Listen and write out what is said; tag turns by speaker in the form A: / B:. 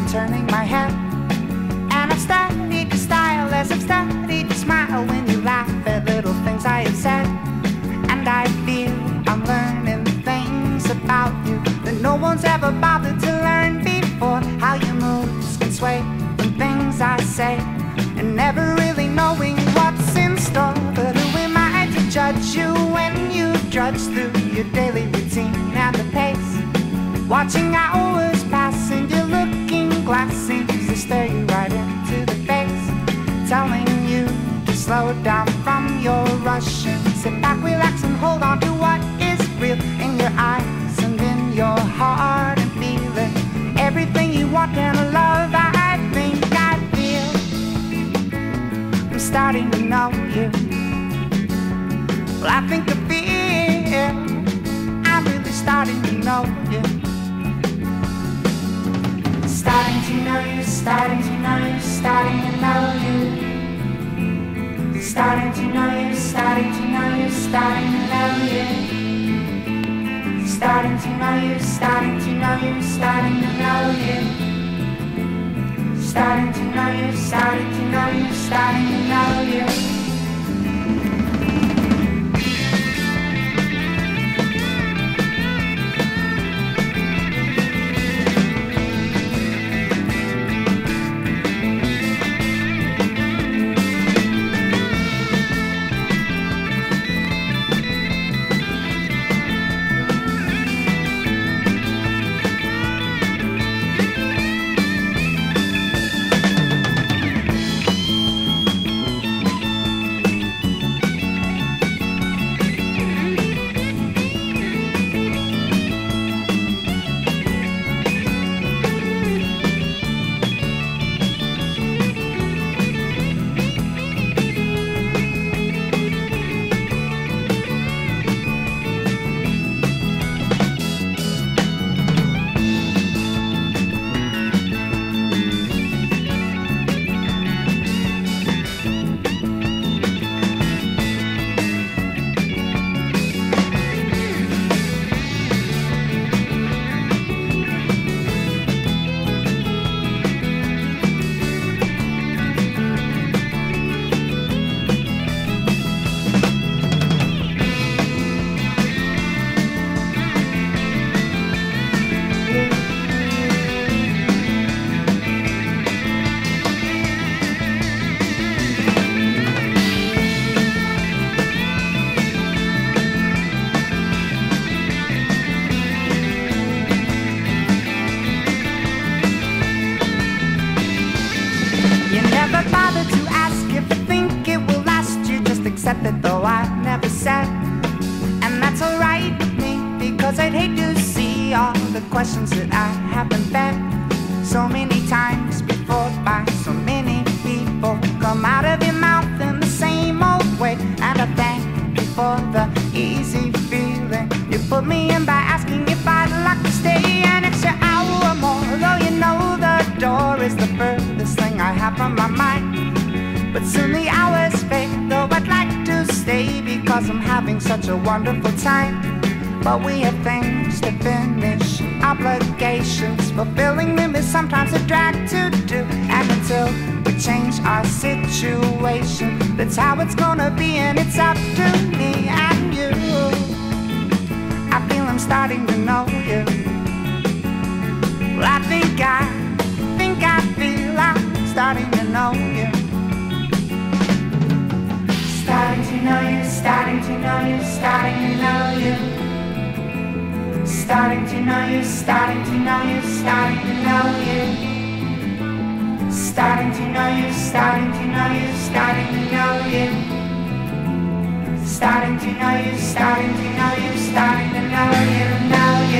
A: turning my head. And I've studied your style as I've studied your smile when you laugh at little things I have said. And I feel I'm learning things about you that no one's ever bothered to learn before. How your moves can sway from things I say, and never really knowing what's in store. But who am I to judge you when you drudge through your daily routine at the pace? Watching hours pass and your looking glass seems to stare you right into the face, telling you to slow down from your rush and sit back, relax and hold on to what is real in your eyes and in your heart, and feeling everything you want and love. I think I feel I'm starting to know you. Well, I think I feel I'm really starting to know you. Starting to know you, starting to know you, starting to know you. Starting to know you, starting to know you, starting to know you. Starting to know you, starting to know you, starting to know you. Starting to know you, starting to know you, starting to know you. It, though I never said, and that's alright with me, because I'd hate to see all the questions that I haven't fed so many times before by so many people come out of your mouth in the same old way. And I thank you for the easy feeling you put me in by asking if I'd like to stay an extra hour or more, though you know the door is the furthest thing I have from my mind. But soon the hours fade, though I'd like to stay because I'm having such a wonderful time. But we have things to finish, obligations, fulfilling them is sometimes a drag to do. And until we change our situation, that's how it's gonna be, and it's up to me and you. I feel I'm starting to know you. Well, I think I feel I'm starting to know you. Starting to know you, starting to know you, starting to know you. Starting to know you, starting to know you, starting to know you. Starting to know you, starting to know you, starting to know you. Starting to know you, starting to know you, starting to know you, know you.